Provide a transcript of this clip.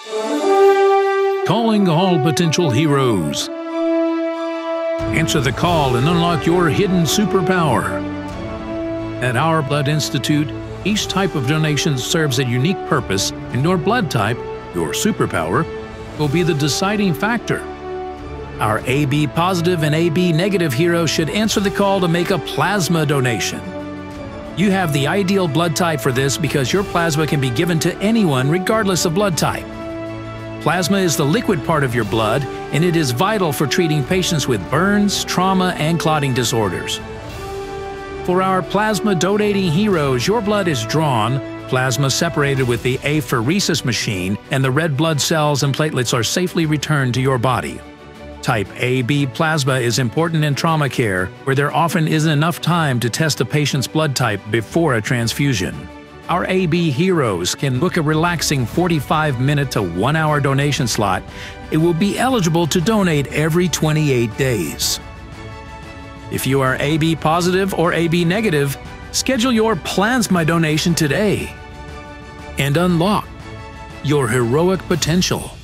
Calling all potential heroes. Answer the call and unlock your hidden superpower. At our Blood Institute, each type of donation serves a unique purpose, and your blood type, your superpower, will be the deciding factor. Our AB positive and AB negative hero should answer the call to make a plasma donation. You have the ideal blood type for this because your plasma can be given to anyone regardless of blood type. Plasma is the liquid part of your blood, and it is vital for treating patients with burns, trauma, and clotting disorders. For our plasma donating heroes, your blood is drawn, plasma separated with the apheresis machine, and the red blood cells and platelets are safely returned to your body. Type AB plasma is important in trauma care, where there often isn't enough time to test a patient's blood type before a transfusion. Our AB heroes can book a relaxing 45-minute to 1-hour donation slot. It will be eligible to donate every 28 days. If you are AB positive or AB negative, schedule your plasma donation today and unlock your heroic potential.